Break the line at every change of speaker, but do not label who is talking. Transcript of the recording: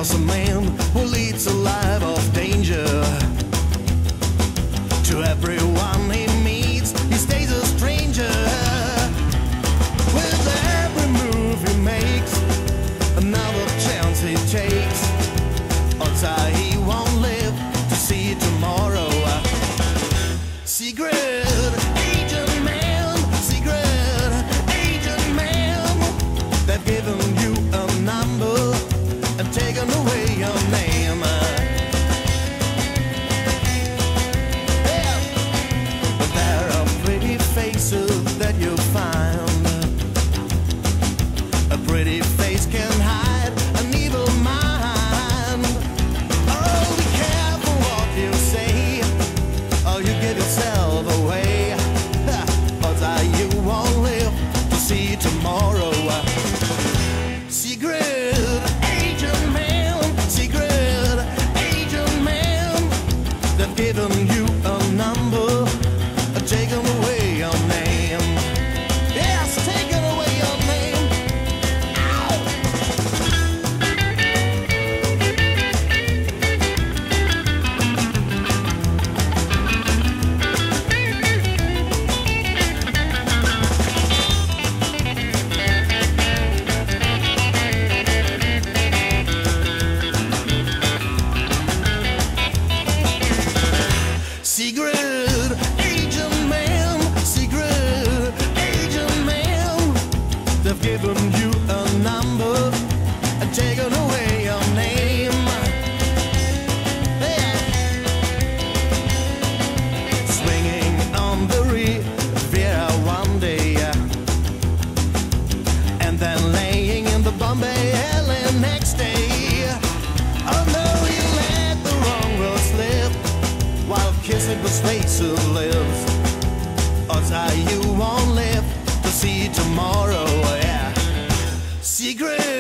was a man who leads a life of danger. To everyone he meets, he stays a stranger. With every move he makes, another chance he takes. Odds are he won't live to see tomorrow. Secret agent man, secret agent man. They've given you a number and taken away your name. Yeah. But there are pretty faces that you find. A pretty face can hide an evil mind. Oh, be careful what you say, or you give yourself away. Odds are you won't live to see tomorrow. Secret agent man, secret agent man. They've given you a number and taken away your name. Yes, taken away your name. Ow! Secret agent man, secret agent man. They've given you a number and taken away your name. Yeah. Swinging on the Riviera one day, and then laying in the Bombay alley next day. Oh no, you let the wrong road slip while kissing the face who lives. Odds are you won't live to see tomorrow. Yeah. Secret